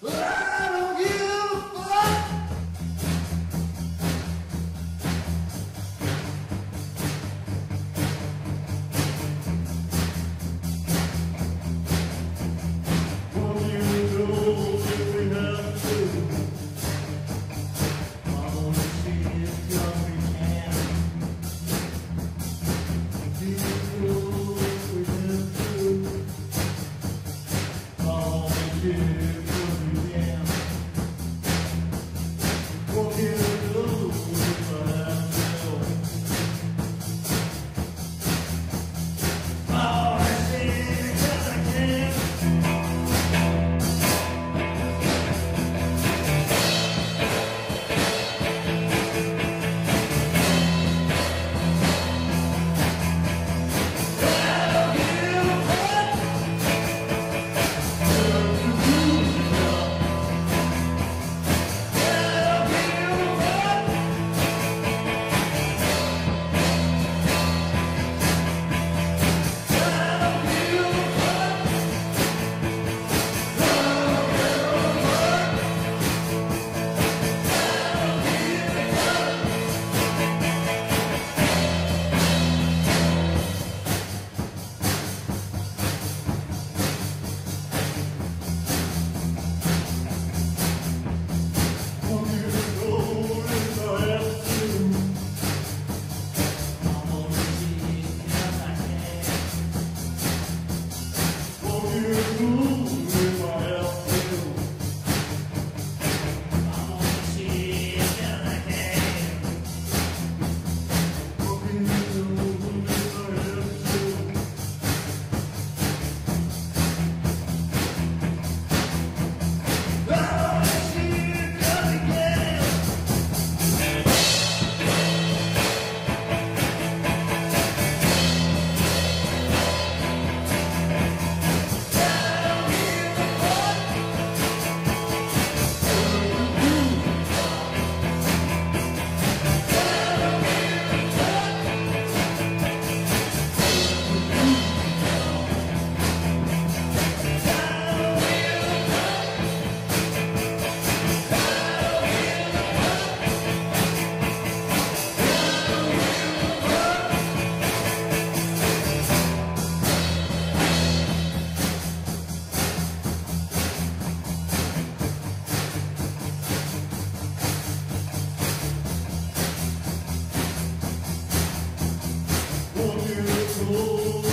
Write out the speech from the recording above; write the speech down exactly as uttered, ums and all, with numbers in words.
I don't give a fuck. Won't you go if we have to? I wanna see it come again. Do you go if we have to? I wanna see it come again. Won't you go if I have to? I wanna see it come again. Oh,